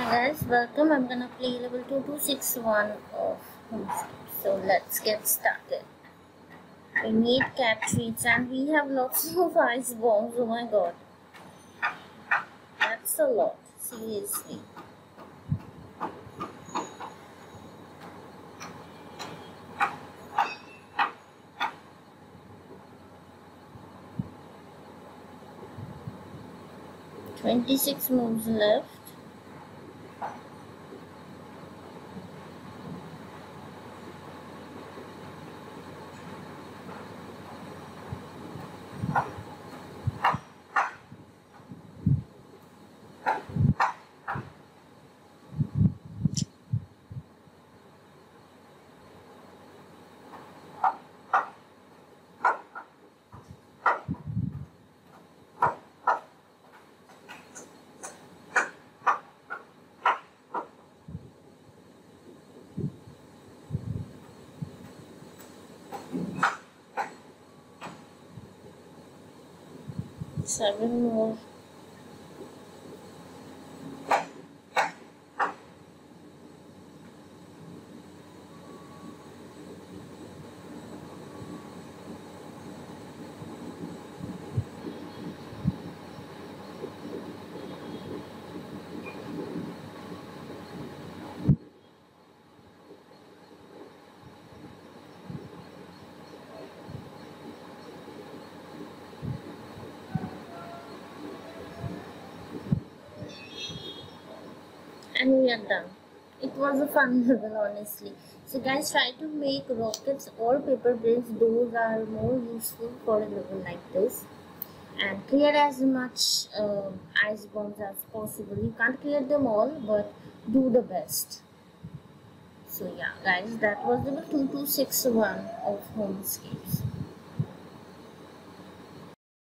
Guys, welcome. I'm gonna play level 2261 of Homescape. So let's get started. We need cat treats and we have lots of ice bombs. Oh my god. That's a lot. Seriously. "26 moves left. Seven more. And we are done. It was a fun level, honestly. So guys, try to make rockets or paper planes. Those are more useful for a level like this. And clear as much ice bombs as possible. You can't clear them all, but do the best. So yeah guys, that was level 2261 of Homescapes.